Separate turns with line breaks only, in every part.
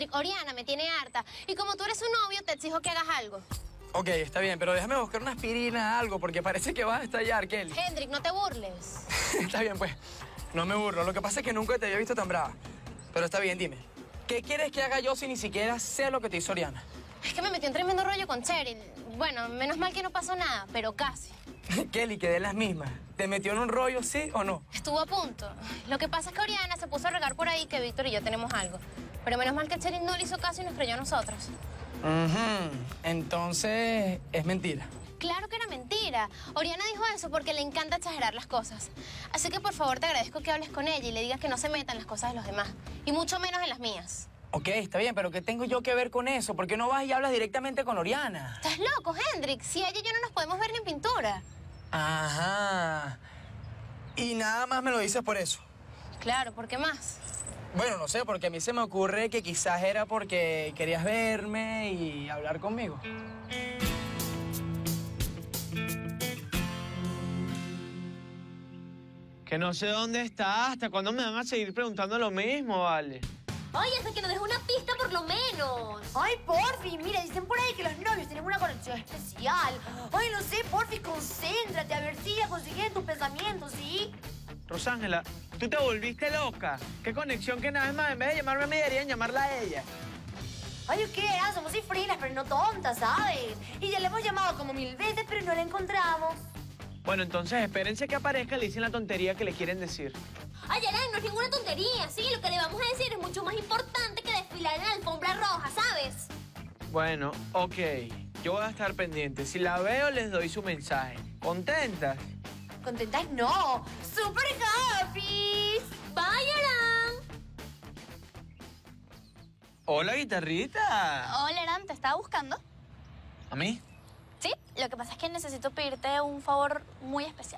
Hendrik, Oriana me tiene harta. Y como tú eres su novio, te exijo que hagas algo.
Ok, está bien, pero déjame buscar una aspirina, algo, porque parece que vas a estallar, Kelly.
Hendrik, no te burles.
Está bien, pues. No me burlo. Lo que pasa es que nunca te había visto tan brava. Pero está bien, dime. ¿Qué quieres que haga yo si ni siquiera sé lo que te hizo Oriana?
Es que me metí en tremendo rollo con Cheryl. Bueno, menos mal que no pasó nada, pero casi.
Kelly, quedé en las mismas. ¿Te metió en un rollo, sí o no?
Estuvo a punto. Lo que pasa es que Oriana se puso a regar por ahí que Víctor y yo tenemos algo. Pero menos mal que Cheryl no le hizo caso y nos creyó a nosotros.
Entonces, es mentira.
Claro que era mentira. Oriana dijo eso porque le encanta exagerar las cosas. Así que por favor te agradezco que hables con ella y le digas que no se meta en las cosas de los demás. Y mucho menos en las mías.
Ok, está bien, pero ¿qué tengo yo que ver con eso? ¿Por qué no vas y hablas directamente con Oriana?
¿Estás loco, Hendrik? Si ella y yo no nos podemos ver ni en pintura.
Ajá. Y nada más me lo dices por eso.
Claro, ¿por qué más?
Bueno, no sé, porque a mí se me ocurre que quizás era porque querías verme y hablar conmigo.
Que no sé dónde está. ¿Hasta cuándo me van a seguir preguntando lo mismo, vale?
Oye, hasta que nos deje una pista por lo menos.
Ay, porfi, mira, dicen por ahí que los novios tienen una conexión especial. Ay, no sé, porfi, concéntrate, a ver si ya consigues tus pensamientos, ¿sí?
Rosángela, tú te volviste loca. ¿Qué conexión que nada más? En vez de llamarme a mí, deberían llamarla a ella.
Ay, ¿qué era? Somos cifrinas, pero no tontas, ¿sabes? Y ya le hemos llamado como 1000 veces, pero no la encontramos.
Bueno, entonces espérense que aparezca y le dicen la tontería que le quieren decir.
Ay, Alan, no es ninguna tontería. Sí, lo que le vamos a decir es mucho más importante que desfilar en la alfombra roja, ¿sabes?
Bueno, ok. Yo voy a estar pendiente. Si la veo, les doy su mensaje. ¿Contentas?
¿Contentas? No. ¡Super happy!
Bye, Alan.
Hola, guitarrita.
Hola, Alan, ¿te estaba buscando?
¿A mí?
Sí, lo que pasa es que necesito pedirte un favor muy especial.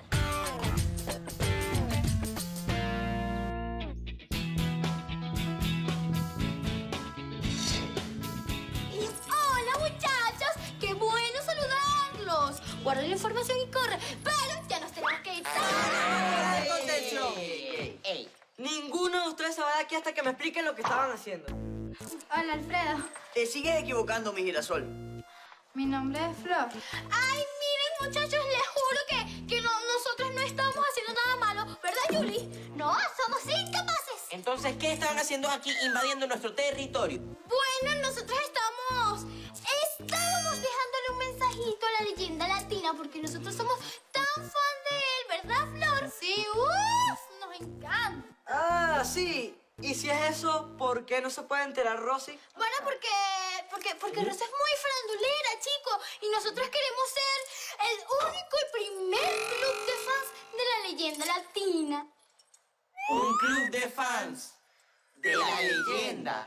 ¡Hola, muchachos! ¡Qué bueno saludarlos! Guarda la información y corre, pero ya nos tenemos que ir.
¡Contención! ¡Ey! Ninguno de ustedes se va de aquí hasta que me expliquen lo que estaban haciendo.
Hola, Alfredo.
Te sigues equivocando, mi girasol.
Mi nombre es Flor.
Ay, miren, muchachos, les juro que nosotros no estamos haciendo nada malo, ¿verdad, Julie? No, somos incapaces.
Entonces, ¿qué estaban haciendo aquí invadiendo nuestro territorio?
Bueno, nosotros estábamos dejándole un mensajito a la leyenda latina porque nosotros somos tan fan de él, ¿verdad, Flor? Sí, nos encanta.
Ah, sí. Y si es eso, ¿por qué no se puede enterar Rosy?
Bueno, porque Rosa es muy farandulera, chico, y nosotros queremos ser el único y primer club de fans de la leyenda latina.
Un club de fans de la leyenda.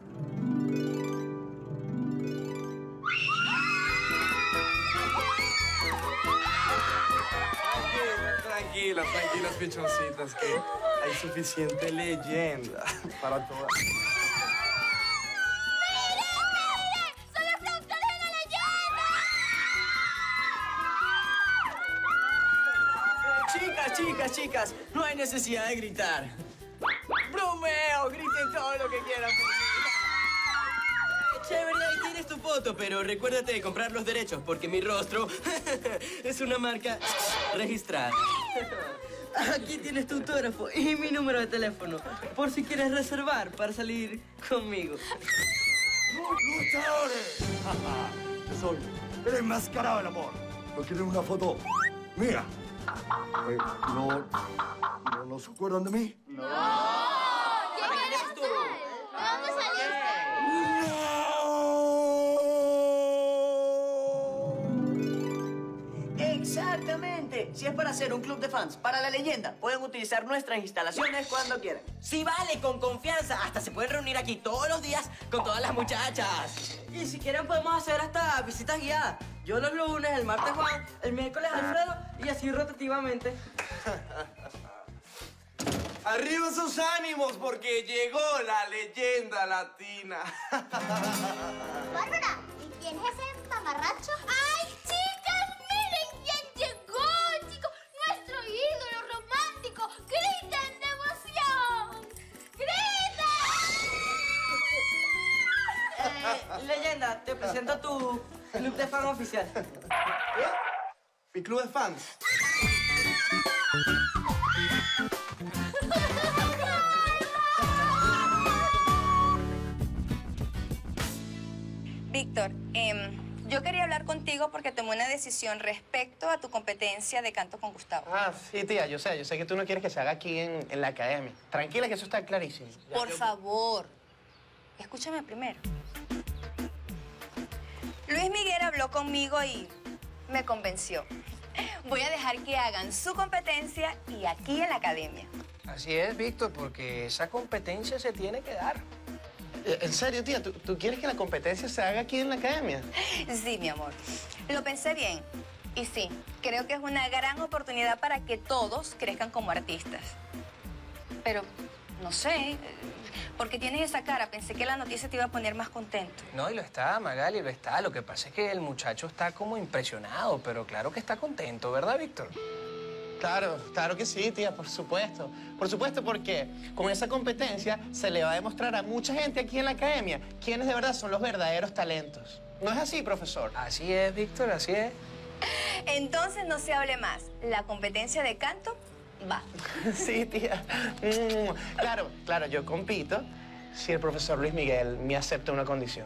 Tranquilas, pichoncitas, que hay suficiente leyenda para todas.
¡Son los flautas de la leyenda!
Chicas, no hay necesidad de gritar. ¡Bromeo! Griten todo lo que quieran. Chévere, ahí tienes tu foto, pero recuérdate de comprar los derechos, porque mi rostro es una marca registrada. Aquí tienes tu autógrafo y mi número de teléfono, por si quieres reservar para salir conmigo.
¡Luchadores! Soy el enmascarado del amor. ¿No quieren una foto mía? ¿No se acuerdan de mí?
¿Quién eres tú? ¿De dónde saliste?
Exactamente. Si es para hacer un club de fans para la leyenda, pueden utilizar nuestras instalaciones cuando quieran. Sí, vale, con confianza. Hasta se pueden reunir aquí todos los días con todas las muchachas. Y si quieren podemos hacer hasta visitas guiadas. Yo los lunes, el martes Juan, el miércoles Alfredo y así rotativamente.
¡Arriba sus ánimos porque llegó la leyenda latina!
Bárbara, ¿y quién es ese mamarracho? ¡Ay, chicas! ¡Miren quién llegó, chicos! ¡Nuestro ídolo romántico! ¡Griten de emoción! ¡Griten!
leyenda, te presento a tu club de fan oficial.
Mi club de fans.
Víctor, yo quería hablar contigo porque tomé una decisión respecto a tu competencia de canto con Gustavo.
Ah, sí, tía, yo sé que tú no quieres que se haga aquí en la academia. Tranquila, que eso está clarísimo.
Por favor, escúchame primero. Luis Miguel habló conmigo y me convenció. Voy a dejar que hagan su competencia y aquí en la academia.
Así es, Víctor, porque esa competencia se tiene que dar.
¿En serio, tía? ¿Tú quieres que la competencia se haga aquí en la academia?
Sí, mi amor. Lo pensé bien. Y sí, creo que es una gran oportunidad para que todos crezcan como artistas. Pero, no sé, ¿por qué tienes esa cara? Pensé que la noticia te iba a poner más contento.
No, y lo está, Magali, lo está. Lo que pasa es que el muchacho está como impresionado, pero claro que está contento, ¿verdad, Víctor?
Claro que sí, tía, por supuesto. Por supuesto, porque con esa competencia se le va a demostrar a mucha gente aquí en la academia quiénes de verdad son los verdaderos talentos. ¿No es así, profesor?
Así es, Víctor, así es.
Entonces no se hable más. La competencia de canto va.
Sí, tía. Claro, yo compito si el profesor Luis Miguel me acepta una condición.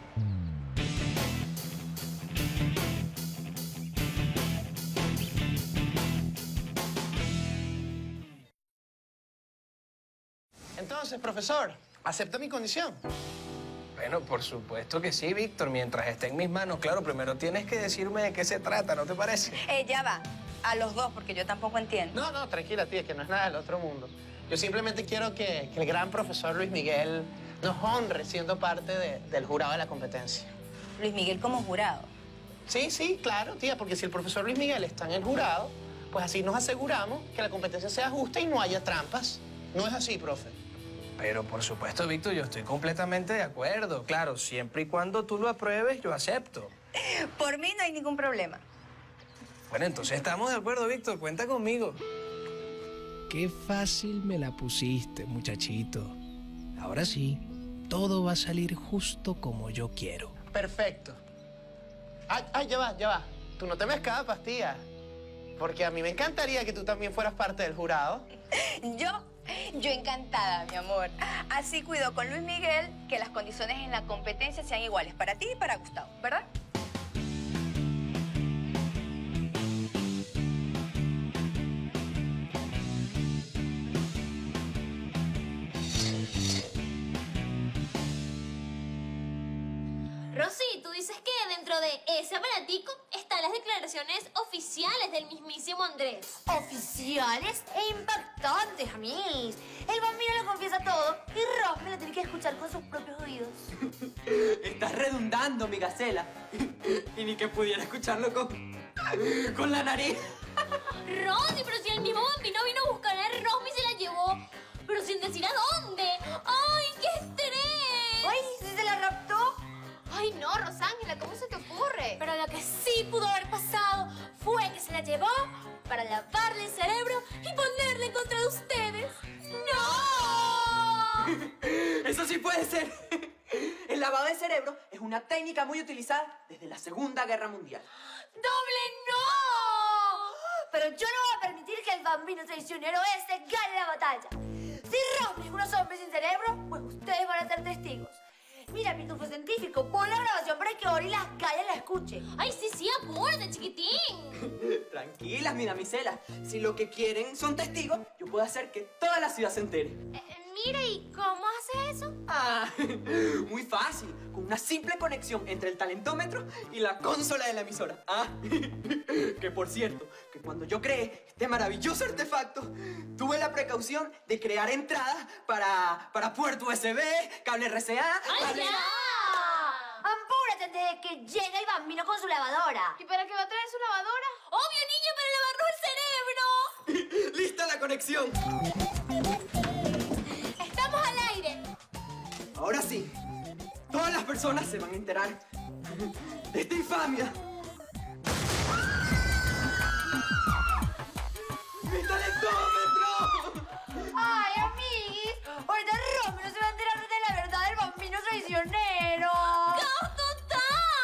Entonces, profesor, ¿acepta mi condición?
Bueno, por supuesto que sí, Víctor. Mientras esté en mis manos, claro, primero tienes que decirme de qué se trata, ¿no te parece?
Ya va. A los dos, porque yo tampoco entiendo.
No, tranquila, tía, que no es nada del otro mundo. Yo simplemente quiero que el gran profesor Luis Miguel nos honre siendo parte del jurado de la competencia.
Luis Miguel como jurado.
Sí, claro, tía, porque si el profesor Luis Miguel está en el jurado, pues así nos aseguramos que la competencia sea justa y no haya trampas. ¿No es así, profe?
Pero por supuesto, Víctor, yo estoy completamente de acuerdo. Claro, siempre y cuando tú lo apruebes, yo acepto.
Por mí no hay ningún problema.
Bueno, entonces estamos de acuerdo, Víctor. Cuenta conmigo.
Qué fácil me la pusiste, muchachito. Ahora sí, todo va a salir justo como yo quiero.
Perfecto. Ay, ya va. Tú no te me escapas, tía. Porque a mí me encantaría que tú también fueras parte del jurado.
Yo encantada, mi amor. Así cuido con Luis Miguel que las condiciones en la competencia sean iguales para ti y para Gustavo, ¿verdad?
Rosy, tú dices que dentro de ese aparatico están las declaraciones oficiales del mismísimo Andrés.
Oficiales e impactantes, amigos. El bambino lo confiesa todo y Rosmy lo tiene que escuchar con sus propios oídos.
Estás redundando, mi gacela. Y ni que pudiera escucharlo con la nariz.
Rosy, pero si el mismo bambino vino a buscar a Rosmy y se la llevó, pero sin decir a dónde. ¡Ay, qué estrés!
¡Ay, si se la raptó!
Ay, no, Rosángela, ¿cómo se te ocurre?
Pero lo que sí pudo haber pasado fue que se la llevó para lavarle el cerebro y ponerla en contra de ustedes. ¡No!
Eso sí puede ser. El lavado de cerebro es una técnica muy utilizada desde la Segunda Guerra Mundial.
¡Doble no!
Pero yo no voy a permitir que el bambino traicionero este gane la batalla. Si Rosmy es unos hombres sin cerebro, pues ustedes van a ser testigos. Mira, pitufo científico, pon la grabación para que Ori las calles la escuche.
¡Ay, sí, apúrate, chiquitín!
Tranquilas, mi damisela. Si lo que quieren son testigos, yo puedo hacer que toda la ciudad se entere.
Mira, ¿y cómo hace eso?
Ah, muy fácil. Con una simple conexión entre el talentómetro y la consola de la emisora. Ah, que por cierto, que cuando yo creé este maravilloso artefacto, tuve la precaución de crear entradas para puerto USB, cable RCA...
¡Ay, ya!
¡Apúrate antes de que llegue el bambino con su lavadora!
¿Y para qué va a traer su lavadora?
¡Obvio, niño, para lavarnos el cerebro!
¡Lista la conexión!
¡Estamos al aire!
Ahora sí, todas las personas se van a enterar de esta infamia. ¡Mi talentómetro!
¡Ay, amiguis! Ahorita Rosmy no se va a enterar de la verdad del bambino traicionero.
¡Caos total!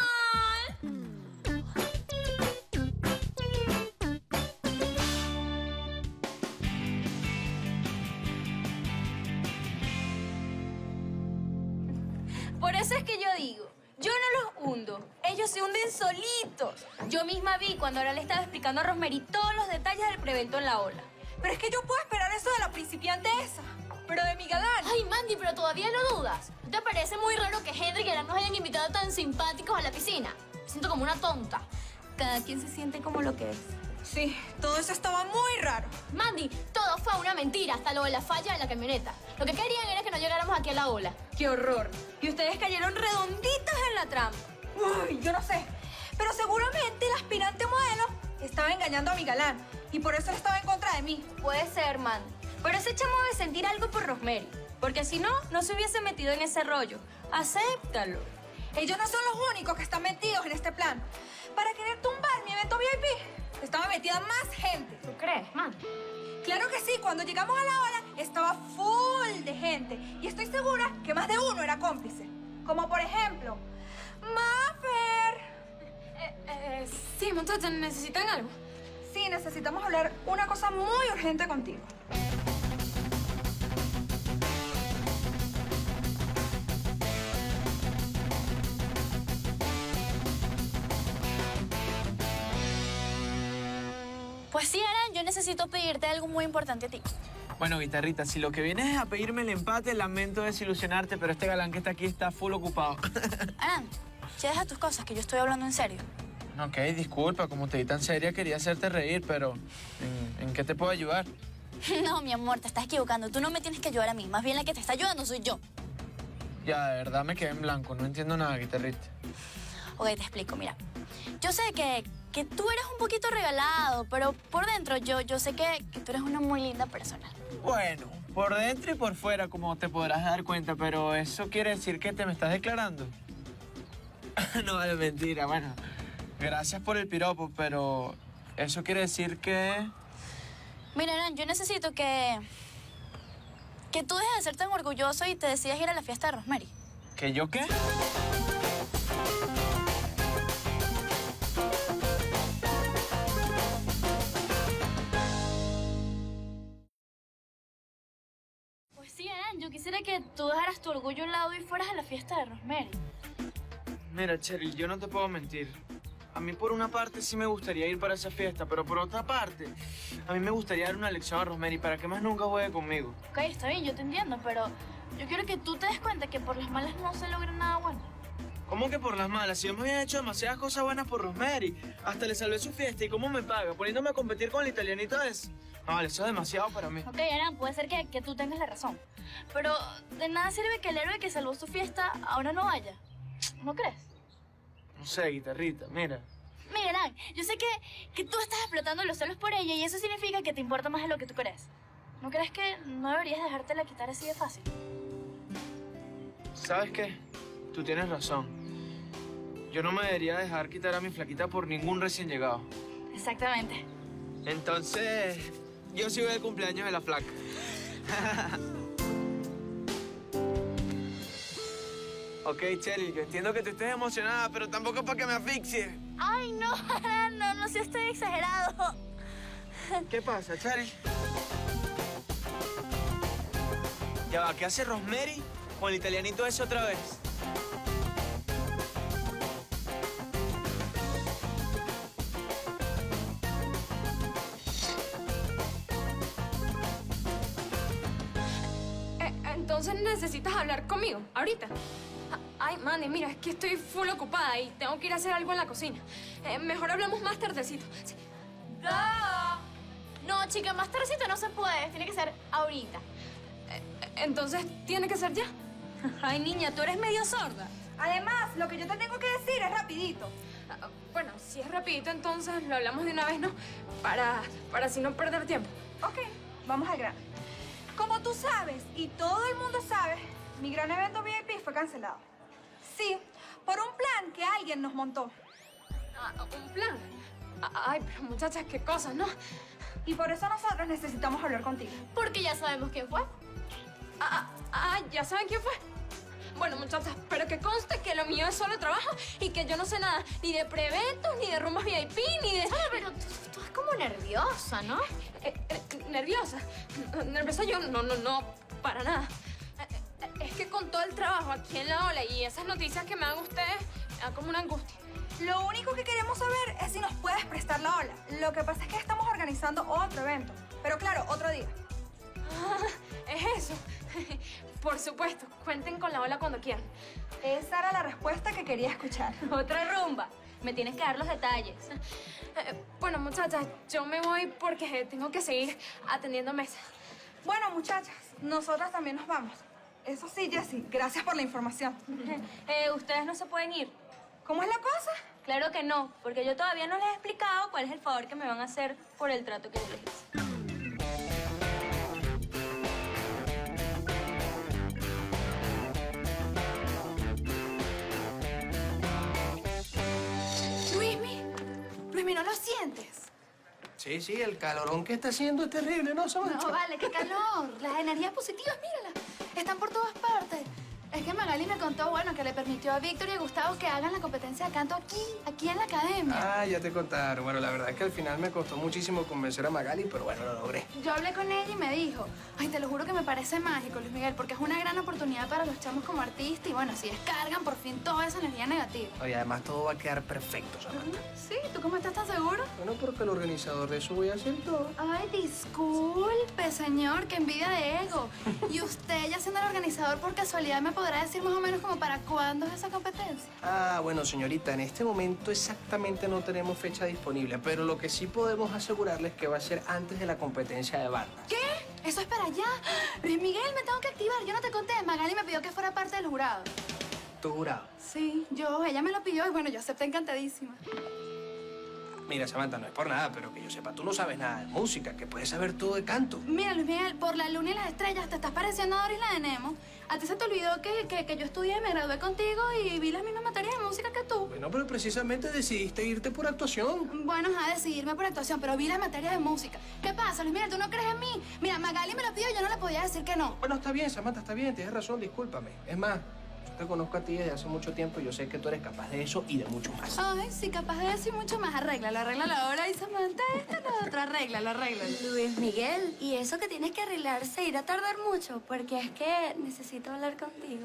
eso es que yo digo. Yo no los hundo. Ellos se hunden solitos. Yo misma vi cuando ahora le estaba explicando a Rosemary todos los detalles del prevento en la ola. Pero es que yo puedo esperar eso de la principiante esa. Pero de mi galán.
Ay, Mandy, pero todavía lo dudas. ¿No te parece muy raro que Henry y Galán nos hayan invitado tan simpáticos a la piscina? Me siento como una tonta.
Cada quien se siente como lo que es. Sí, todo eso estaba muy raro.
Mandy, todo fue una mentira, hasta lo de la falla de la camioneta. Lo que querían era que no llegáramos aquí a la ola.
¡Qué horror! Y ustedes cayeron redonditos en la trampa. Uy, yo no sé. Pero seguramente el aspirante modelo estaba engañando a mi galán. Y por eso él estaba en contra de mí. Puede ser, Mandy. Pero ese chamo debe sentir algo por Rosemary. Porque si no, no se hubiese metido en ese rollo. Acéptalo. Ellos no son los únicos que están metidos en este plan. Para querer tumbar mi evento VIP, estaba metida más gente.
¿Tú crees, Mandy?
Claro que sí. Cuando llegamos a la ola, estaba full de gente. Y estoy segura que más de uno era cómplice. Como por ejemplo, Maffer.
Sí, muchachos, ¿necesitan algo?
Sí, necesitamos hablar una cosa muy urgente contigo.
Pues sí, Aran, yo necesito pedirte algo muy importante a ti.
Bueno, guitarrita, si lo que vienes es a pedirme el empate, lamento desilusionarte, pero este galán que está aquí está full ocupado.
Aran, ya deja tus cosas, que yo estoy hablando en serio.
Ok, disculpa, como te vi tan seria, quería hacerte reír, pero ¿en qué te puedo ayudar?
No, mi amor, te estás equivocando. Tú no me tienes que ayudar a mí. Más bien la que te está ayudando soy yo.
Ya, de verdad me quedé en blanco, no entiendo nada, guitarrita.
Ok, te explico, mira. Yo sé que tú eres un poquito regalado, pero por dentro yo sé que tú eres una muy linda persona.
Bueno, por dentro y por fuera, como te podrás dar cuenta, pero ¿eso quiere decir que te me estás declarando? No, es mentira, bueno. Gracias por el piropo, pero ¿eso quiere decir que...?
Mira, Aran, yo necesito que tú dejes de ser tan orgulloso y te decidas ir a la fiesta de Rosemary.
¿Que yo qué?
Pues sí, Aran, yo quisiera que tú dejaras tu orgullo a un lado y fueras a la fiesta de Rosemary.
Mira, Cheryl, yo no te puedo mentir. A mí por una parte sí me gustaría ir para esa fiesta, pero por otra parte, a mí me gustaría dar una lección a Rosemary para que más nunca juegue conmigo.
Ok, está bien, yo te entiendo, pero yo quiero que tú te des cuenta que por las malas no se logra nada bueno.
¿Cómo que por las malas? Si yo me había hecho demasiadas cosas buenas por Rosemary. Hasta le salvé su fiesta. ¿Y cómo me paga? ¿Poniéndome a competir con el italianito ese? No, vale, eso es demasiado para mí.
Ok, Aran, puede ser que tú tengas la razón. Pero de nada sirve que el héroe que salvó su fiesta ahora no vaya. ¿No crees?
No sé, guitarrita, mira.
Mira, Aran, yo sé que tú estás explotando los celos por ella y eso significa que te importa más de lo que tú crees. ¿No crees que no deberías dejártela quitar así de fácil?
¿Sabes qué? Tú tienes razón. Yo no me debería dejar quitar a mi flaquita por ningún recién llegado.
Exactamente.
Entonces, yo sí voy al cumpleaños de la flaca. Ok, Cheryl, yo entiendo que tú estés emocionada, pero tampoco para que me asfixie.
Ay, no, Aran, no sé, estoy exagerado.
¿Qué pasa, Cheryl? Ya va, ¿qué hace Rosemary con el italianito ese otra vez?
Entonces necesitas hablar conmigo, ahorita. Ay, Mandy, mira, es que estoy full ocupada y tengo que ir a hacer algo en la cocina. Mejor hablamos más tardecito. Sí.
No, chica, más tardecito no se puede. Tiene que ser ahorita.
Entonces, ¿tiene que ser ya?
Ay, niña, tú eres medio sorda. Además, lo que yo te tengo que decir es rapidito.
Bueno, si es rapidito, entonces lo hablamos de una vez, ¿no? Para así no perder tiempo.
Ok, vamos al grano. Como tú sabes, y todo el mundo sabe, mi gran evento VIP fue cancelado. Sí, por un plan que alguien nos montó.
¿Un plan? Ay, pero muchachas, qué cosas, ¿no?
Y por eso nosotros necesitamos hablar contigo.
Porque ya sabemos quién fue.
¿Ya saben quién fue? Bueno, muchachas, pero que conste que lo mío es solo trabajo y que yo no sé nada ni de preventos, ni de rumbas VIP, ni de...
Pero tú es como nerviosa, ¿no?
¿Nerviosa? Nerviosa yo no, para nada. es que con todo el trabajo aquí en la ola y esas noticias que me dan ustedes, me da como una angustia.
Lo único que queremos saber es si nos puedes prestar la ola. Lo que pasa es que estamos organizando otro evento. Pero claro, otro día.
Ah, es eso. Por supuesto, cuenten con la ola cuando quieran.
Esa era la respuesta que quería escuchar.
Otra rumba. Me tienes que dar los detalles.
Bueno, muchachas, yo me voy porque tengo que seguir atendiendo mesas.
Bueno, muchachas, nosotras también nos vamos. Eso sí, Jessie, gracias por la información.
Ustedes no se pueden ir.
¿Cómo es la cosa?
Claro que no, porque yo todavía no les he explicado cuál es el favor que me van a hacer por el trato que yo les hice.
Luismi, ¿no lo sientes?
Sí, sí, el calorón que está haciendo es terrible, ¿no, Samantha?
No, vale, qué calor. Las energías positivas, míralas. Están por todas partes. Es que Magali me contó, bueno, que le permitió a Víctor y a Gustavo que hagan la competencia de canto aquí en la academia.
Ah, ya te contaron. Bueno, la verdad es que al final me costó muchísimo convencer a Magali, pero bueno, lo logré.
Yo hablé con ella y me dijo, ay, te lo juro que me parece mágico, Luis Miguel, porque es una gran oportunidad para los chamos como artistas y, bueno, si descargan por fin toda esa energía negativa.
Oye, además todo va a quedar perfecto, Samantha.
Sí, ¿tú cómo estás tan seguro?
Bueno, porque el organizador de eso voy a hacer todo.
Ay, disculpe, señor, qué envidia de ego. Y usted, ya siendo el organizador, por casualidad, ¿me podrá decir más o menos como para cuándo es esa competencia?
Ah, bueno, señorita, en este momento exactamente no tenemos fecha disponible, pero lo que sí podemos asegurarles es que va a ser antes de la competencia de bandas.
¿Qué? ¿Eso es para allá? Luis Miguel, me tengo que activar. Yo no te conté. Magali me pidió que fuera parte del jurado.
¿Tu jurado?
Sí, ella me lo pidió y, bueno, yo acepté encantadísima.
Mira, Samantha, no es por nada, pero que yo sepa, tú no sabes nada de música, que puedes saber todo de canto.
Mira, Luis Miguel, por la luna y las estrellas te estás pareciendo a Doris la de Nemo. ¿A ti se te olvidó que yo estudié, me gradué contigo y vi las mismas materias de música que tú?
Bueno, pero precisamente decidiste irte por actuación.
Bueno, decidirme por actuación, pero vi las materias de música. ¿Qué pasa, Luis Miguel? ¿Tú no crees en mí? Mira, Magali me lo pidió y yo no le podía decir que no.
Bueno, está bien, Samantha, está bien, tienes razón, discúlpame. Es más, yo te conozco a ti desde hace mucho tiempo y yo sé que tú eres capaz de eso y de mucho más.
Ay, sí, capaz de decir mucho más. Arréglalo ahora y Samantha, la otra, arréglalo.
Luis Miguel, ¿y eso que tienes que arreglar se irá a tardar mucho? Porque es que necesito hablar contigo.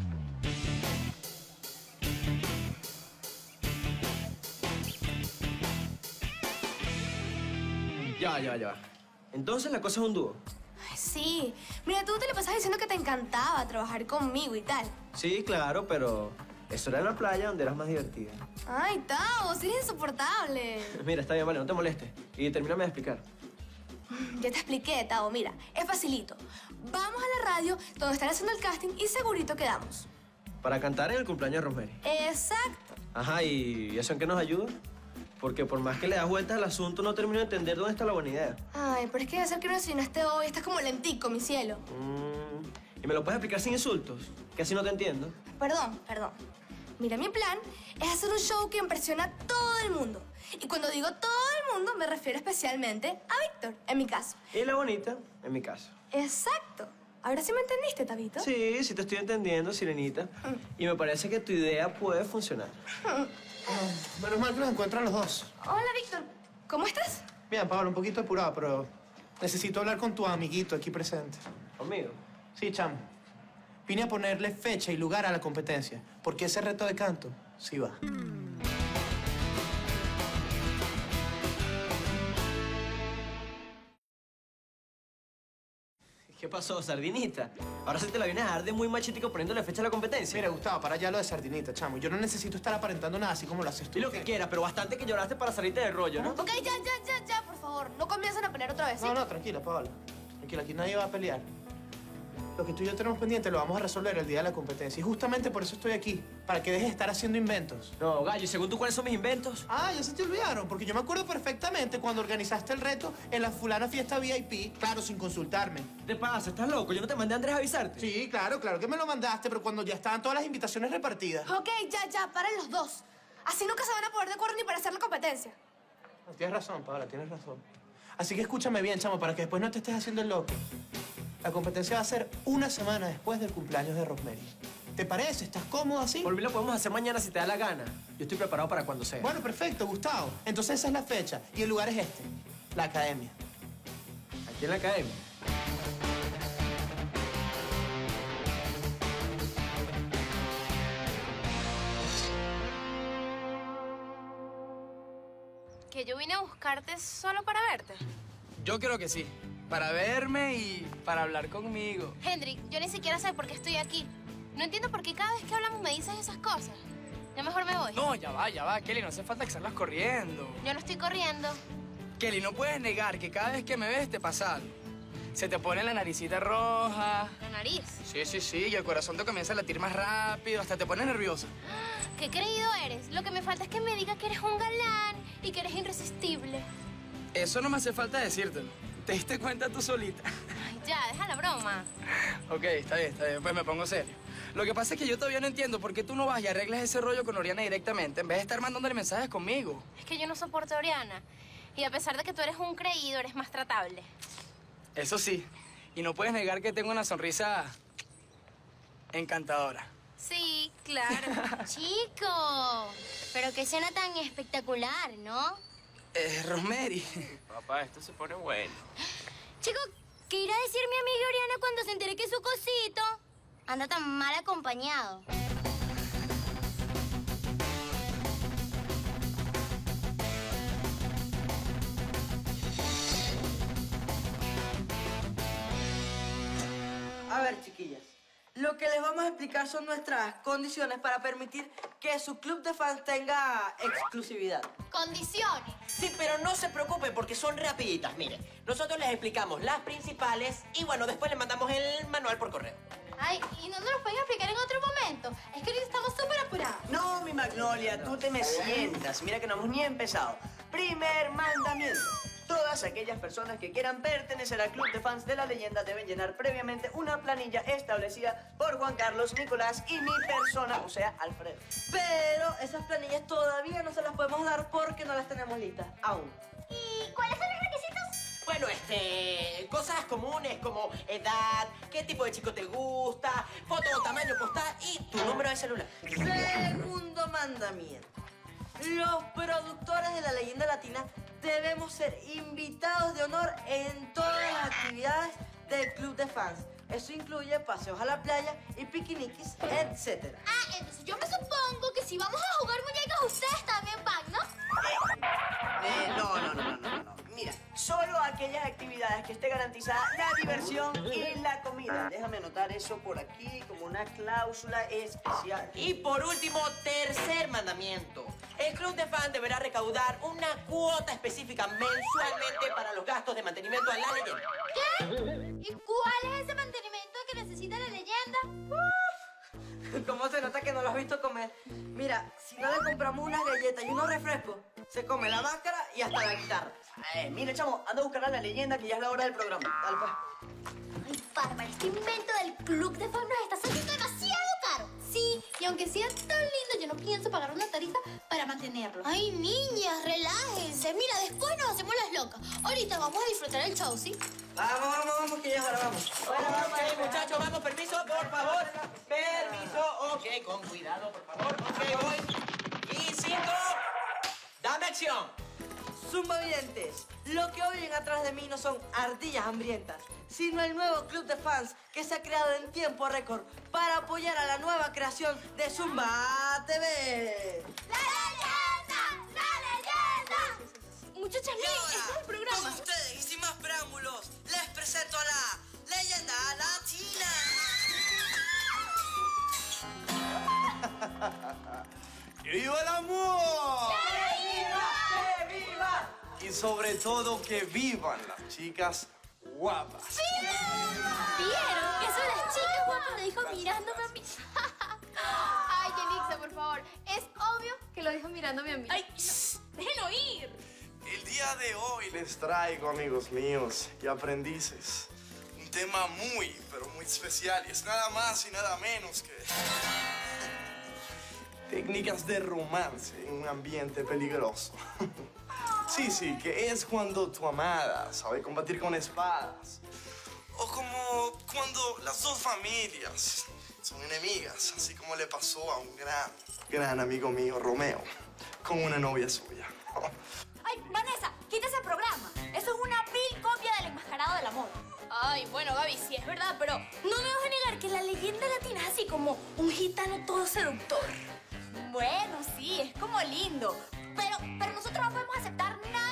Ya. Entonces la cosa es un dúo.
Ay, sí. Mira, tú te le pasas diciendo que te encantaba trabajar conmigo y tal.
Sí, claro, pero eso era en la playa donde eras más divertida.
Ay, Tao, eres insoportable.
Mira, está bien, vale, no te molestes. Y termíname de explicar.
Ya te expliqué, Tao. Mira, es facilito. Vamos a la radio donde están haciendo el casting y segurito quedamos.
Para cantar en el cumpleaños de Rosemary.
Exacto.
Ajá, ¿y eso en qué nos ayuda? Porque por más que le das vueltas al asunto, no termino de entender dónde está la buena idea.
Ay, pero es que debe ser que no desayunaste hoy. Estás como lentico, mi cielo.
¿Y me lo puedes explicar sin insultos? Que así no te entiendo.
Perdón. Mira, mi plan es hacer un show que impresiona a todo el mundo. Y cuando digo todo el mundo, me refiero especialmente a Víctor, en mi caso.
Y la bonita, en mi caso.
Exacto. ¿Ahora sí me entendiste, Tabito?
Sí te estoy entendiendo, Sirenita. Y me parece que tu idea puede funcionar.
Menos mal que nos encuentran los dos.
Hola, Víctor. ¿Cómo estás?
Bien, Pablo, un poquito apurado, pero necesito hablar con tu amiguito aquí presente.
¿Conmigo?
Sí, chamo. Vine a ponerle fecha y lugar a la competencia, porque ese reto de canto sí va.
¿Qué pasó, Sardinita? Ahora sí te la vienes a dar de muy machitico poniéndole fecha a la competencia.
Mira, Gustavo, para allá lo de Sardinita, chamo. Yo no necesito estar aparentando nada así como lo haces tú.
Y lo que quieras, pero bastante que lloraste para salirte del rollo, ¿no?
Ok, ya, por favor. No comiencen a pelear otra vez, ¿sí?
No, tranquila, Pablo. Tranquila, aquí nadie va a pelear. Lo que tú y yo tenemos pendiente lo vamos a resolver el día de la competencia. Y justamente por eso estoy aquí, para que dejes de estar haciendo inventos.
No, Gallo, ¿y según tú cuáles son mis inventos?
Ah, ya se te olvidaron, porque yo me acuerdo perfectamente cuando organizaste el reto en la fulana fiesta VIP, claro, sin consultarme.
¿Qué te pasa? ¿Estás loco? ¿Yo no te mandé a Andrés a avisarte?
Sí, claro que me lo mandaste, pero cuando ya estaban todas las invitaciones repartidas.
Ok, ya, paren los dos. Así nunca se van a poner de acuerdo ni para hacer la competencia.
Tienes razón, Paola, tienes razón. Así que escúchame bien, chamo, para que después no te estés haciendo el loco. La competencia va a ser una semana después del cumpleaños de Rosemary. ¿Te parece? ¿Estás cómodo así?
Por mí lo podemos hacer mañana si te da la gana. Yo estoy preparado para cuando sea.
Bueno, perfecto, Gustavo. Entonces esa es la fecha y el lugar es este, la academia.
¿Aquí en la academia?
yo vine a buscarte solo para verte.
Yo creo que sí. Para verme y para hablar conmigo.
Hendrik, yo ni siquiera sé por qué estoy aquí. No entiendo por qué cada vez que hablamos me dices esas cosas. Ya mejor me voy.
No, ya va, Kelly, no hace falta que salgas corriendo.
Yo no estoy corriendo.
Kelly, no puedes negar que cada vez que me ves te pasa algo. Se te pone la naricita roja.
¿La nariz?
Sí, y el corazón te comienza a latir más rápido, hasta te pones nerviosa.
¡Qué creído eres! Lo que me falta es que me digas que eres un galán y que eres irresistible.
Eso no me hace falta decírtelo. ¿Te diste cuenta tú solita?
Ay, ya, deja la broma.
Ok, está bien, pues me pongo serio. Lo que pasa es que yo todavía no entiendo por qué tú no vas y arreglas ese rollo con Oriana directamente en vez de estar mandándole mensajes conmigo.
Es que yo no soporto a Oriana. Y a pesar de que tú eres un creído, eres más tratable.
Eso sí. Y no puedes negar que tengo una sonrisa encantadora.
Sí, claro.
Chico, pero qué escena tan espectacular, ¿no?
Rosemary.
Papá, esto se pone bueno.
Chico, ¿qué irá a decir mi amiga Oriana cuando se entere que es su cosito anda tan mal acompañado?
A ver, chiquillas, lo que les vamos a explicar son nuestras condiciones para permitir que su club de fans tenga exclusividad.
¿Condiciones?
Sí, pero no se preocupen porque son rapiditas. Miren, nosotros les explicamos las principales y bueno, después les mandamos el manual por correo.
Ay, ¿y no nos lo pueden explicar en otro momento? Es que ahorita estamos súper apurados.
No, mi Magnolia, tú te me sientas. Mira que no hemos ni empezado. Primer mandamiento. Todas aquellas personas que quieran pertenecer al club de fans de La Leyenda deben llenar previamente una planilla establecida por Juan Carlos, Nicolás y mi persona, o sea, Alfredo. Pero esas planillas todavía no se las podemos dar porque no las tenemos listas aún.
¿Y cuáles son los requisitos?
Bueno, cosas comunes como edad, qué tipo de chico te gusta, foto, tamaño postal y tu número de celular. Segundo mandamiento. Los productores de La Leyenda Latina debemos ser invitados de honor en todas las actividades del club de fans. Eso incluye paseos a la playa y piquiniquis, etc.
Ah, entonces yo me supongo que si vamos a jugar muñecas, ustedes también van, ¿no?
No. Mira, solo aquellas actividades que esté garantizada la diversión y la comida. Déjame anotar eso por aquí como una cláusula especial. Y por último, tercer mandamiento. El club de fans deberá recaudar una cuota específica mensualmente para los gastos de mantenimiento a La Leyenda.
¿Qué? ¿Y cuál es ese mantenimiento que necesita La Leyenda?
¿Cómo se nota que no lo has visto comer? Mira, si no le compramos unas galletas y unos refrescos, se come la máscara y hasta la guitarra. Mira, chamo, anda a buscar a La Leyenda que ya es la hora del programa. Dale, pues.
Ay, Bárbara, este invento del club de fans nos está saliendo demasiado caro. Sí, y aunque sea tan lindo, yo no pienso pagar una tarifa para mantenerlo.
Ay, niñas, relájense. Mira, después nos hacemos las locas. Ahorita vamos a disfrutar el show, ¿sí?
Vamos, que ya ahora vamos. Bueno, ok, muchachos, vamos, permiso, por favor. Permiso, ok, con cuidado, por favor. Ok, voy. Y 5, dame acción. Zumbavidentes, lo que oyen atrás de mí no son ardillas hambrientas, sino el nuevo club de fans que se ha creado en tiempo récord para apoyar a la nueva creación de Zumba TV.
¡La Leyenda! ¡La Leyenda!
Muchachas, miren, este es el programa.
Con ustedes y sin más preámbulos, les presento a la Leyenda Latina.
¡Que viva el amor!
¡Que viva!
Y sobre todo que vivan las chicas guapas.
¿Vieron? Eso de las chicas guapas lo dijo mirándome a mí.
Ay, Yelixa, por favor. Es obvio que lo dijo mirándome a mí.
¡Ay! ¡Déjenlo ir!
El día de hoy les traigo, amigos míos y aprendices, un tema muy, pero muy especial. Y es nada más y nada menos que técnicas de romance en un ambiente peligroso. Sí, que es cuando tu amada sabe combatir con espadas. O como cuando las dos familias son enemigas, así como le pasó a un gran amigo mío, Romeo, con una novia suya.
Ay, Vanessa, quítese el programa. Eso es una vil copia del enmascarado del amor.
Ay, bueno, Gaby, sí es verdad, pero
No me vas a negar que La Leyenda Latina es así como un gitano todo seductor.
Bueno, sí, es como lindo. Pero nosotros no podemos aceptar nada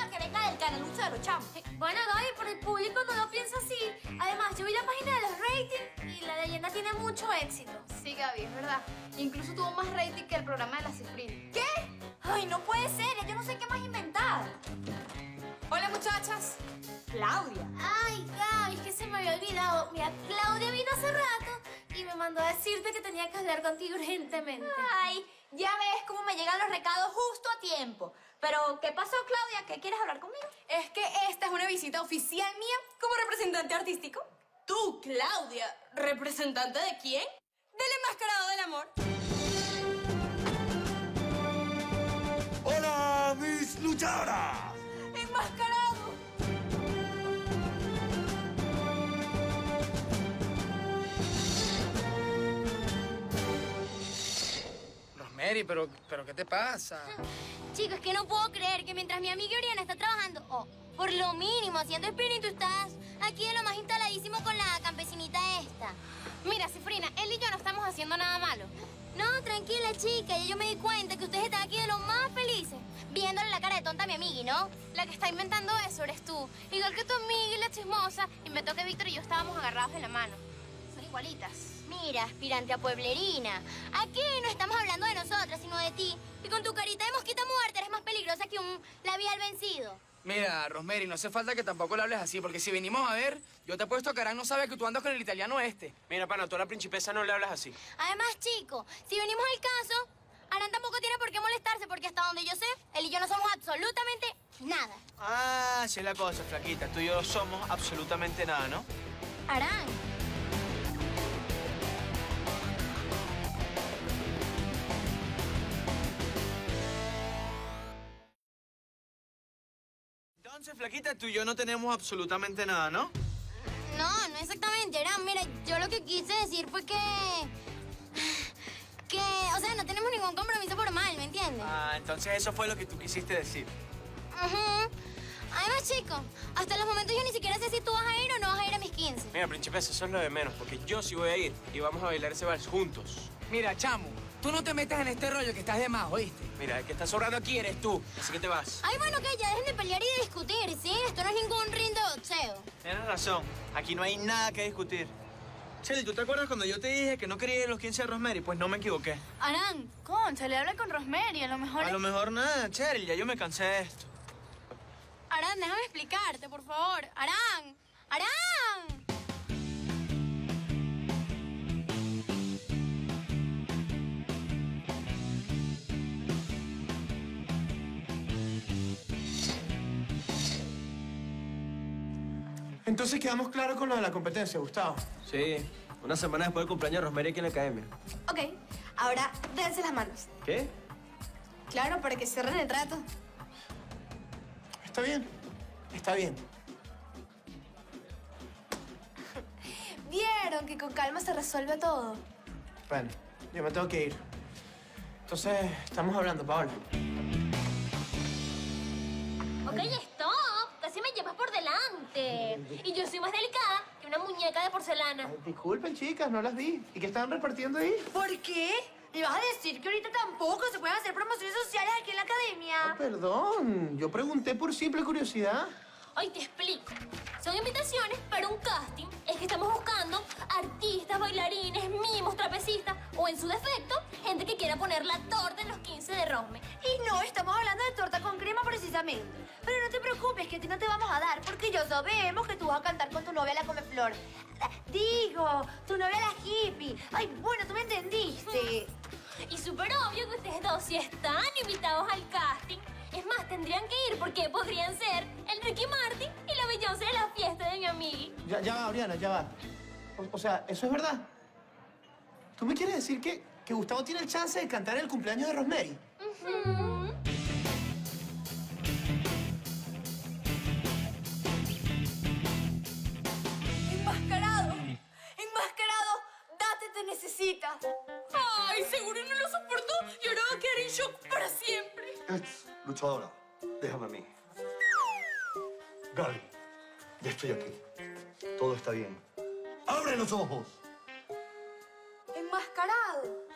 Canal Lucero, chamo. Bueno, Gaby, pero el público no lo piensa así. Además, yo vi la página de los ratings y la leyenda tiene mucho éxito.
Sí, Gaby, es verdad. Incluso tuvo más rating que el programa de la Cifrina.
¿Qué? Ay, no puede ser. Yo no sé qué más inventar.
Hola, muchachas.
Claudia.
Ay, Gaby, es que se me había olvidado. Mira, Claudia vino hace rato y me mandó a decirte que tenía que hablar contigo urgentemente.
Ay, ya ves cómo me llegan los recados justo a tiempo. Pero, ¿qué pasó, Claudia? ¿Qué quieres hablar conmigo?
Es que esta es una visita oficial mía como representante artístico.
¿Tú, Claudia, representante de quién?
Del enmascarado del amor.
¡Hola, mis luchadoras!
¡Enmascarado!
Rosemary, pero ¿qué te pasa?
Chicos, es que no puedo creer que mientras mi amiga Oriana está trabajando, o por lo mínimo haciendo spinning, tú estás aquí de lo más instaladísimo con la campesinita esta.
Mira, Cifrina, él y yo no estamos haciendo nada malo.
No, tranquila, chica, ya yo me di cuenta que ustedes están aquí de lo más felices, viéndole la cara de tonta a mi amigui, ¿no?
La que está inventando eso eres tú. Igual que tu amiga y la chismosa, inventó que Víctor y yo estábamos agarrados de la mano. Son igualitas.
Mira, aspirante a pueblerina, aquí no estamos hablando de nosotras, sino de ti. Y con tu carita de mosquita muerta eres más peligrosa que un labial vencido.
Mira, Rosemary, no hace falta que tampoco le hables así, porque si venimos a ver, yo te he puesto a Carán, no sabe que tú andas con el italiano este.
Mira, pana, tú a la princesa no le hablas así.
Además, chico, si venimos al caso, Arán tampoco tiene por qué molestarse, porque hasta donde yo sé, él y yo no somos absolutamente nada.
Ah, así es la cosa, flaquita. Tú y yo somos absolutamente nada, ¿no?
Arán.
Entonces, flaquita, tú y yo no tenemos absolutamente nada, ¿no?
No, no exactamente, Arán. Mira, yo lo que quise decir fue que, o sea, no tenemos ningún compromiso formal, ¿me entiendes?
Ah, entonces eso fue lo que tú quisiste decir.
Además, chico, hasta los momentos yo ni siquiera sé si tú vas a ir o no vas a ir a mis 15.
Mira, princesa, eso es lo de menos, porque yo sí voy a ir y vamos a bailar ese vals juntos.
Mira, chamo, tú no te metas en este rollo que estás de más, ¿oíste?
Mira, el que está sobrando aquí eres tú, así que te vas.
Ay, bueno, que ya dejen de pelear y de discutir, ¿sí? Esto no es ningún ring de boxeo.
Tienes razón, aquí no hay nada que discutir. Shelly, ¿tú te acuerdas cuando yo te dije que no quería ir a los 15 de Rosemary? Pues no me equivoqué.
Arán, concha, le habla con Rosemary, a lo mejor...
A lo mejor nada, Cheryl, ya yo me cansé de esto.
Arán, déjame explicarte, por favor. Arán, Arán.
Entonces quedamos claros con lo de la competencia, Gustavo.
Sí, una semana después del cumpleaños de Rosemary aquí en la academia.
Ok, ahora dense las manos.
¿Qué?
Claro, para que cierren el trato.
Está bien, está bien.
Vieron que con calma se resuelve todo.
Bueno, yo me tengo que ir. Entonces, estamos hablando, Paola.
Ok, stop. Casi me llevas por delante. Y yo soy más delicada que una muñeca de porcelana.
Disculpen, chicas, no las vi. ¿Y qué estaban repartiendo ahí?
¿Por qué? ¿Me vas a decir que ahorita tampoco se pueden hacer promociones sociales aquí en la academia?
Perdón, yo pregunté por simple curiosidad.
Hoy te explico. Son invitaciones para un casting. Es que estamos buscando artistas, bailarines, mimos, trapecistas o, en su defecto, gente que quiera poner la torta en los 15 de Rosme.
Y no estamos hablando de torta con crema precisamente. Pero no te preocupes, que a ti no te vamos a dar, porque ya sabemos que tú vas a cantar con tu novia la Comeflor. Digo, tu novia la hippie. Ay, bueno, tú me entendiste.
Y súper obvio que ustedes dos sí están invitados al casting. Es más, tendrían que ir porque podrían ser el Ricky Martin y la Beyoncé de la fiesta de mi amigui.
Ya va, Oriana, ya va. O sea, ¿eso es verdad? ¿Tú me quieres decir que Gustavo tiene el chance de cantar en el cumpleaños de Rosemary?
Enmascarado, enmascarado, Date te necesita. Ay, seguro no lo soportó y ahora va a quedar en shock para siempre.
Luchadora, déjame a mí. Gaby, ya estoy aquí. Todo está bien. ¡Abre los ojos!
Enmascarado.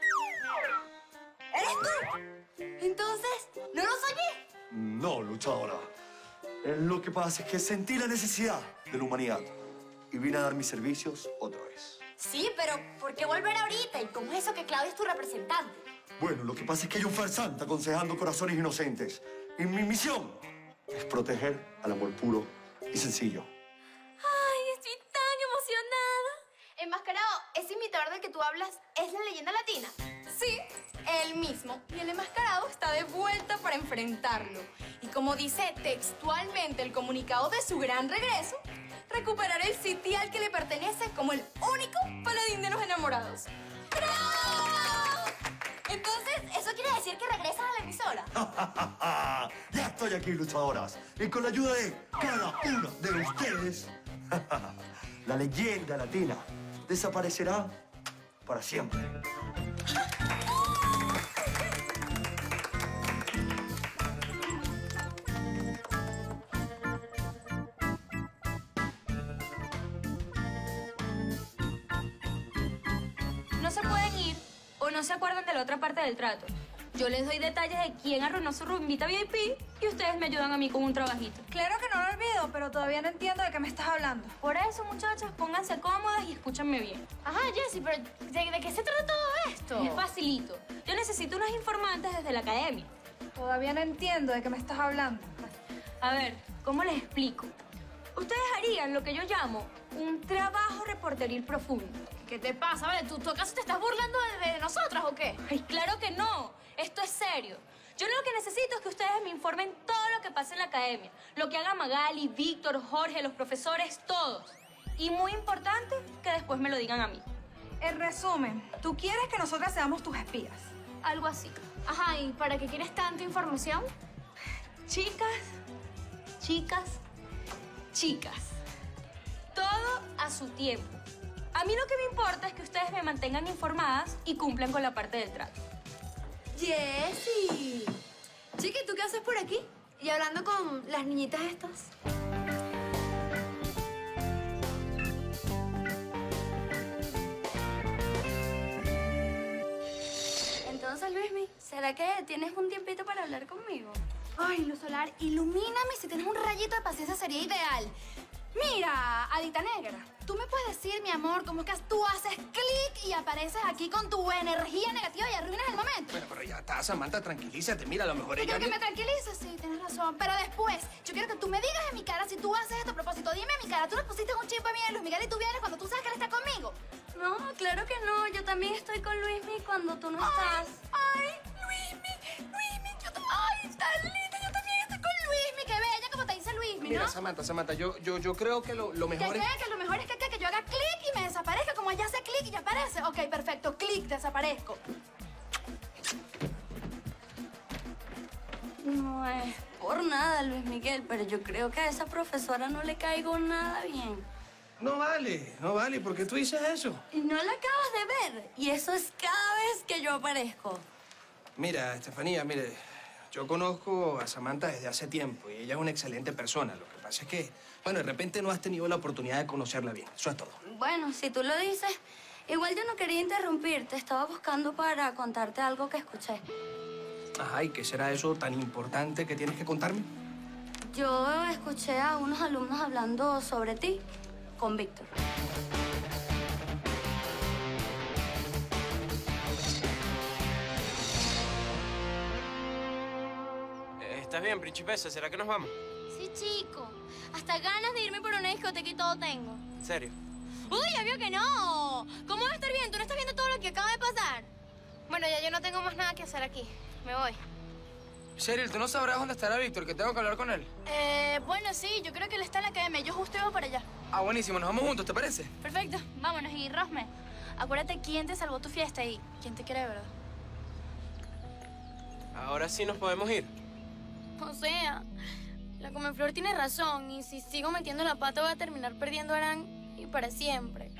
¿Eres tú? Entonces, ¿no lo soñé?
No, luchadora. Lo que pasa es que sentí la necesidad de la humanidad y vine a dar mis servicios otra vez.
Sí, pero ¿por qué volver ahorita? ¿Y cómo es eso que Claudia es tu representante?
Bueno, lo que pasa es que hay un farsante aconsejando corazones inocentes. Y mi misión es proteger al amor puro y sencillo.
¡Ay, estoy tan emocionada! Enmascarado, ¿ese imitador del que tú hablas es la leyenda latina?
Sí, él mismo. Y el enmascarado está de vuelta para enfrentarlo. Y como dice textualmente el comunicado de su gran regreso, recuperar el sitial que le pertenece como el único paladín de los enamorados.
¡Bravo! Entonces, ¿eso quiere decir que regresas a la emisora?
Ya estoy aquí, luchadoras. Y con la ayuda de cada uno de ustedes, la leyenda latina desaparecerá para siempre.
No se pueden ir o no se acuerdan de la otra parte del trato. Yo les doy detalles de quién arruinó su rumbita VIP y ustedes me ayudan a mí con un trabajito.
Claro que no lo olvido, pero todavía no entiendo de qué me estás hablando.
Por eso, muchachas, pónganse cómodas y escúchenme bien.
Ajá, Jessie, pero ¿de qué se trata todo esto?
Es facilito. Yo necesito unos informantes desde la academia.
Todavía no entiendo de qué me estás hablando.
A ver, ¿cómo les explico? Ustedes harían lo que yo llamo un trabajo reporteril profundo.
¿Qué te pasa? Vale, ¿tú acaso te estás burlando de nosotras o qué?
Ay, claro que no. Esto es serio. Yo lo que necesito es que ustedes me informen todo lo que pasa en la academia. Lo que haga Magali, Víctor, Jorge, los profesores, todos. Y muy importante, que después me lo digan a mí.
En resumen, tú quieres que nosotras seamos tus espías.
Algo así.
Ajá, ¿y para qué quieres tanta información?
Chicas, todo a su tiempo. A mí lo que me importa es que ustedes me mantengan informadas y cumplan con la parte del trato.
¡Jessie! Chiqui, ¿tú qué haces por aquí? Y hablando con las niñitas estas.
Entonces, Luismi, ¿será que tienes un tiempito para hablar conmigo?
Ay, Luz Solar, ilumíname. Si tienes un rayito de paciencia sería ideal. Mira, Adita Negra, tú me puedes decir, mi amor, cómo es que tú haces clic y apareces aquí con tu energía negativa y arruinas el momento.
Bueno, pero ya está, Samantha, tranquilízate. Mira, a lo mejor
¿Tú
ella...
quieres que me tranquilices? Sí, tienes razón. Pero después, yo quiero que tú me digas en mi cara si tú haces esto a propósito. Dime en mi cara, ¿tú le pusiste un chip a mí de Luis Miguel y tú vienes cuando tú sabes que él está conmigo?
No, claro que no. Yo también estoy con Luismi cuando tú no estás.
Ay, Luismi, yo también... Ay, tan linda, yo también estoy con Luismi. Qué bella, como te dice Luismi, ¿no?
Mira, Samantha, yo creo que lo mejor es...
Que lo mejor es que yo haga clic y me desaparezca, como ella hace clic y ya aparece. Ok, perfecto, clic, desaparezco.
No es por nada, Luis Miguel, pero yo creo que a esa profesora no le caigo nada bien.
No vale, ¿por qué tú dices eso?
Y no la acabas de ver. Y eso es cada vez que yo aparezco.
Mira, Estefanía, mire, yo conozco a Samantha desde hace tiempo y ella es una excelente persona. Lo que pasa es que, bueno, de repente no has tenido la oportunidad de conocerla bien. Eso es todo.
Bueno, si tú lo dices, igual yo no quería interrumpirte. Estaba buscando para contarte algo que escuché.
Ajá, ¿y qué será eso tan importante que tienes que contarme?
Yo escuché a unos alumnos hablando sobre ti con Víctor.
¿Estás bien, principesa? ¿Será que nos vamos?
Sí, chico. Hasta ganas de irme por una discoteca y todo tengo.
¿En serio?
¡Uy, obvio que no! ¿Cómo vas a estar bien? ¿Tú no estás viendo todo lo que acaba de pasar? Bueno, ya yo no tengo más nada que hacer aquí. Me voy.
Cheryl, ¿tú no sabrás dónde estará Víctor? Que tengo que hablar con él.
Bueno, sí. Yo creo que él está en la academia. Yo justo iba para allá.
Ah, buenísimo. Nos vamos juntos, ¿te parece?
Perfecto. Vámonos. Y Rosme, acuérdate quién te salvó tu fiesta y quién te quiere de verdad.
Ahora sí nos podemos ir.
O sea, la Comeflor tiene razón. Y si sigo metiendo la pata voy a terminar perdiendo a Aran y para siempre.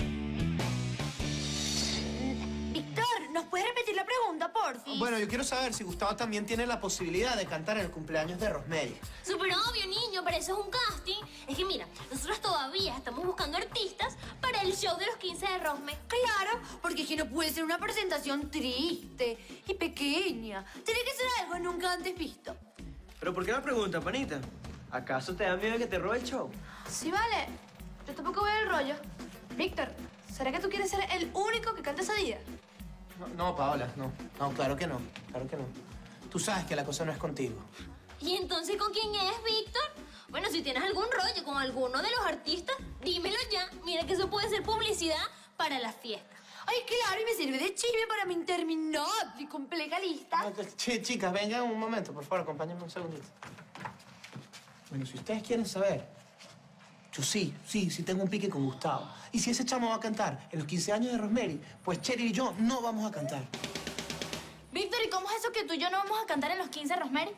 Víctor, ¿nos puedes repetir la pregunta, porfi?
Bueno, yo quiero saber si Gustavo también tiene la posibilidad de cantar en el cumpleaños de Rosmeli.
Súper obvio, niño, pero eso es un casting. Es que mira, nosotros todavía estamos buscando artistas para el show de los 15 de Rosme.
Claro, porque es que no puede ser una presentación triste y pequeña. Tiene que ser algo nunca antes visto.
¿Pero por qué la pregunta, panita?
¿Acaso te da miedo que te robe el show?
Sí, vale. Yo tampoco veo el rollo. Víctor, ¿será que tú quieres ser el único que cante ese día?
No, Paola, no. No, claro que no. Claro que no. Tú sabes que la cosa no es contigo.
¿Y entonces con quién es, Víctor? Bueno, si tienes algún rollo con alguno de los artistas, dímelo ya. Mira que eso puede ser publicidad para la fiesta.
Ay, claro, y me sirve de chisme para mi interminable y compleja lista.
Chicas, vengan un momento, por favor, acompáñenme un segundito. Bueno, si ustedes quieren saber, yo sí tengo un pique con Gustavo. Y si ese chamo va a cantar en los 15 años de Rosemary, pues Cheryl y yo no vamos a cantar.
Víctor, ¿y cómo es eso que tú y yo no vamos a cantar en los 15 de Rosemary?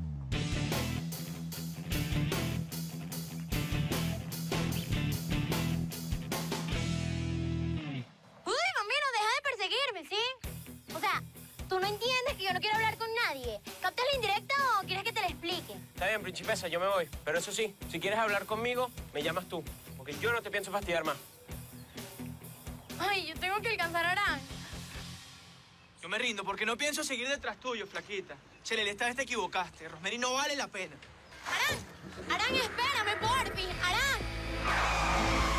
Uy, Bambino, deja de perseguirme, ¿sí? O sea, tú no entiendes que yo no quiero hablar con nadie. ¿Captas la indirecta o quieres que te la explique?
Está bien, principesa, yo me voy. Pero eso sí, si quieres hablar conmigo, me llamas tú. Porque yo no te pienso fastidiar más.
Ay, yo tengo que alcanzar a Arán.
Yo me rindo porque no pienso seguir detrás tuyo, flaquita. Cheryl, esta vez te equivocaste. Rosemary no vale la pena.
Arán, espérame, porfi. Arán.